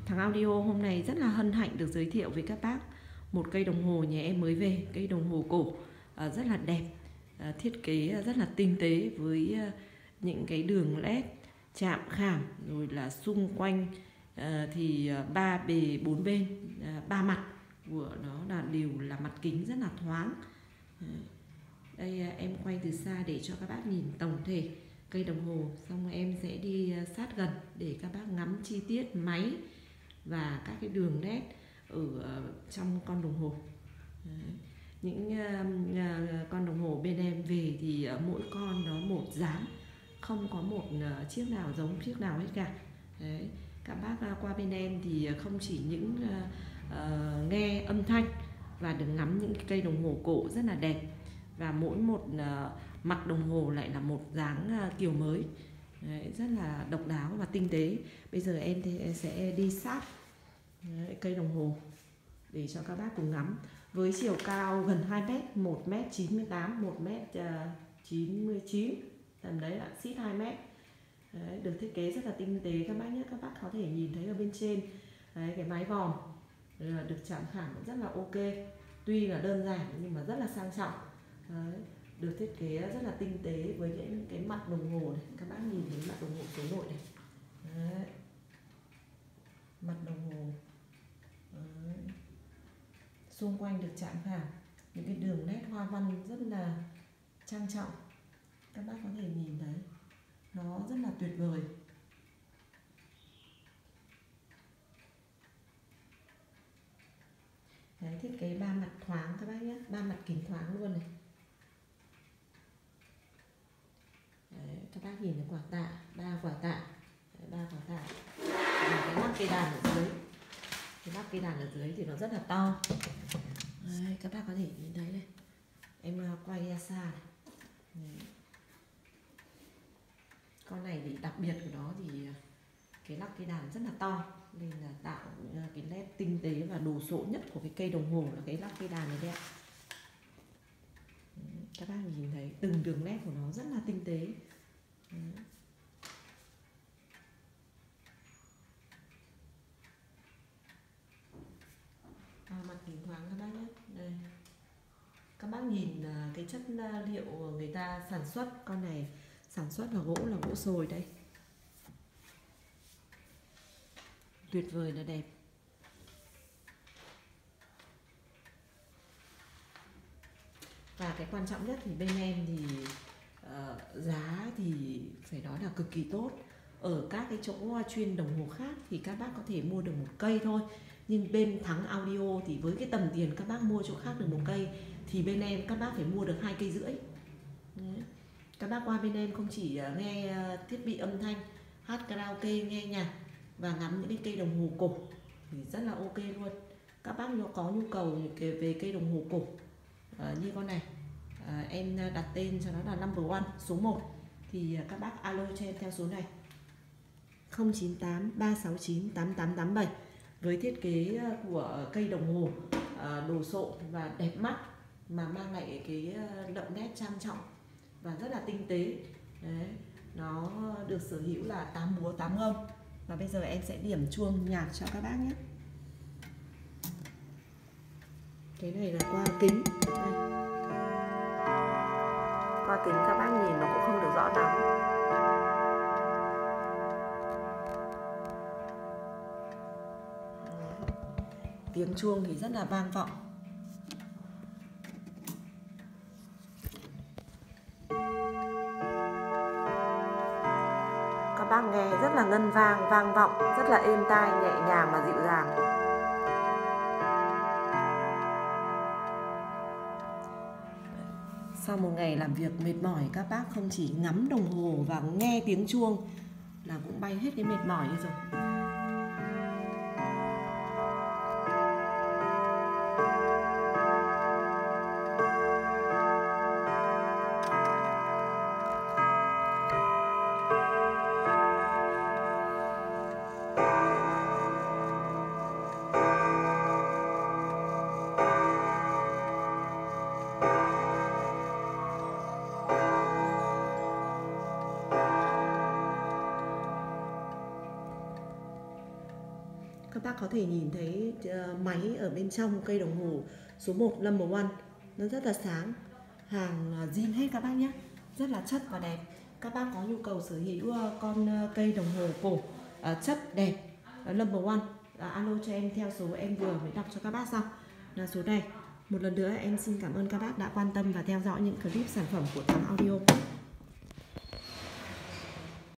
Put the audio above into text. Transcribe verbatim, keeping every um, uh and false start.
Thằng Audio hôm nay rất là hân hạnh được giới thiệu với các bác một cây đồng hồ nhà em mới về, cây đồng hồ cổ à, rất là đẹp, à, thiết kế rất là tinh tế với à, những cái đường led chạm khảm, rồi là xung quanh à, thì ba bề bốn bên, à, ba mặt của nó là đều là mặt kính rất là thoáng. Đây à, em quay từ xa để cho các bác nhìn tổng thể cây đồng hồ, xong rồi em sẽ đi sát gần để các bác ngắm chi tiết máy và các cái đường nét ở trong con đồng hồ. Đấy. Những uh, con đồng hồ bên em về thì uh, mỗi con nó một dáng, không có một uh, chiếc nào giống chiếc nào hết cả. Đấy. Các bác uh, qua bên em thì không chỉ những uh, uh, nghe âm thanh và được ngắm những cây đồng hồ cổ rất là đẹp, và mỗi một uh, mặt đồng hồ lại là một dáng uh, kiểu mới. Đấy, rất là độc đáo và tinh tế. Bây giờ em thì sẽ đi sát Đấy, cây đồng hồ để cho các bác cùng ngắm. Với chiều cao gần hai mét, một mét chín mươi tám, một mét chín mươi chín, tầm đấy là xít hai mét. Đấy, được thiết kế rất là tinh tế các bác nhé. Các bác có thể nhìn thấy ở bên trên đấy, cái mái vòm được chạm khảm rất là ok. Tuy là đơn giản nhưng mà rất là sang trọng. Đấy, được thiết kế rất là tinh tế với những cái mặt đồng hồ này. Các bác nhìn thấy mặt đồng hồ số nội này. Đấy. Mặt đồng hồ. Đấy. Xung quanh được chạm khảm những cái đường nét hoa văn rất là trang trọng. Các bác có thể nhìn thấy nó rất là tuyệt vời. Đấy, thiết kế ba mặt thoáng các bác nhé, ba mặt kính thoáng luôn này. Đấy, các bác nhìn thấy quả tạ, ba quả tạ, ba quả tạ. Và cái lắc cây đàn ở dưới, cái lắc cây đàn ở dưới thì nó rất là to. Đấy, các bác có thể nhìn thấy đây. Em quay ra xa này. Đấy. Con này thì đặc biệt của nó thì cái lắc cây đàn rất là to, nên là tạo cái nét tinh tế và đồ sộ nhất của cái cây đồng hồ là cái lắc cây đàn này đấy ạ. Các bác nhìn thấy từng đường nét của nó rất là tinh tế. Đấy. À, mặt kính thoáng các bác nhé. Đây. Các bác nhìn cái chất liệu người ta sản xuất, con này sản xuất là gỗ là gỗ sồi đây. Tuyệt vời là đẹp. Và cái quan trọng nhất thì bên em thì uh, giá thì phải nói là cực kỳ tốt. Ở các cái chỗ chuyên đồng hồ khác thì các bác có thể mua được một cây thôi, nhưng bên Thắng Audio thì với cái tầm tiền các bác mua chỗ khác được một cây thì bên em các bác phải mua được hai cây rưỡi. Đấy. Các bác qua bên em không chỉ nghe thiết bị âm thanh, hát karaoke, nghe nhạc và ngắm những cái cây đồng hồ cổ thì rất là ok luôn. Các bác có nhu cầu về cây đồng hồ cổ à, như con này, à, em đặt tên cho nó là number one, số một, thì các bác alo cho em theo số này không chín tám ba sáu chín tám tám tám bảy. Với thiết kế của cây đồng hồ à, đồ sộ và đẹp mắt mà mang lại cái đậm nét trang trọng và rất là tinh tế. Đấy, nó được sở hữu là tám búa tám âm. Và bây giờ em sẽ điểm chuông nhạc cho các bác nhé. Cái này là qua kính. Đây. Qua kính các bác nhìn nó cũng không được rõ lắm. Tiếng chuông thì rất là vang vọng. Các bác nghe rất là ngân vang, vang vọng, rất là êm tai, nhẹ nhàng và dịu dàng. Sau một ngày làm việc mệt mỏi, các bác không chỉ ngắm đồng hồ và nghe tiếng chuông là cũng bay hết cái mệt mỏi đi rồi. các bác có thể nhìn thấy uh, máy ở bên trong cây đồng hồ số một number one. Nó rất là sáng, hàng uh, zin hết các bác nhé, rất là chất và đẹp. Các bác có nhu cầu sở hữu uh, con uh, cây đồng hồ cổ uh, chất đẹp uh, number one, uh, alo cho em theo số em vừa mới đọc cho các bác xong là số này. Một lần nữa em xin cảm ơn các bác đã quan tâm và theo dõi những clip sản phẩm của Thắng Audio.